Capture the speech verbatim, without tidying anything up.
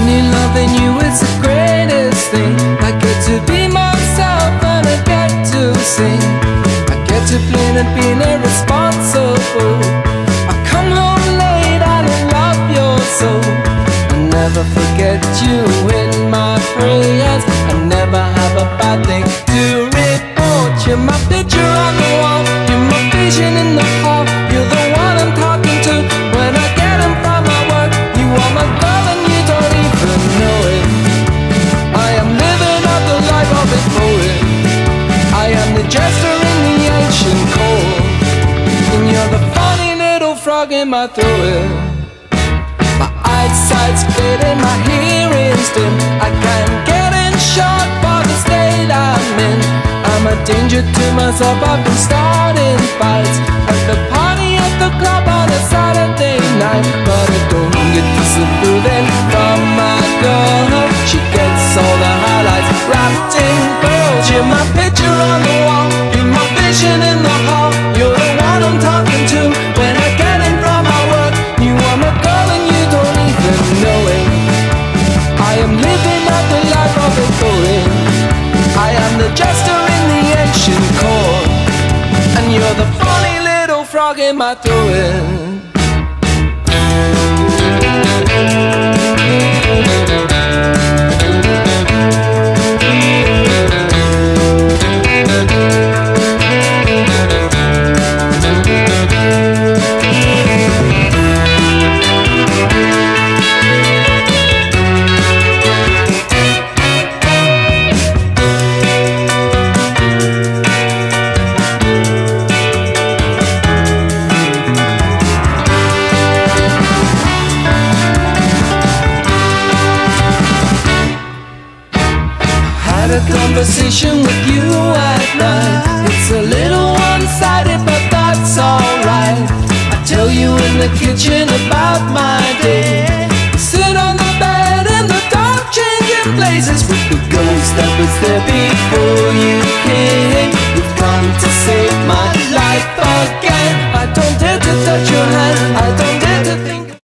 Only loving you is the greatest thing. I get to be myself and I get to sing. I get to play and being irresponsible. I come home late and I love your soul. I never forget you in my prayers. I never have a bad thing to report. You're my picture on the wall, you're my vision in the hall. You're the one I'm talking to when I get home from my work. You are my girl and you don't even know it. I am living out the life of a poet. I am the jester in the ancient court, and you're the funny little frog in my throat. My eyesight's fading, my hearing's dim. I can't get in shot for the state I'm in. I'm a danger to myself, I've been starting fights at the party at the club on a Saturday night. But I don't get disapproving from my girl. She gets all the highlights wrapped in pearls. You're my picture on the wall, you're my vision in the hall. You're the one I'm talking to when I get in from my work. You are my girl and you don't even know it. I am living out the life of a poet. I am the jester in the ancient court, and you're the funny little frog in my throat. A conversation with you at night. It's a little one-sided, but that's alright. I tell you in the kitchen about my day. Sit on the bed in the dark, changing places with the ghost that was there before you came. You've come to save my life again.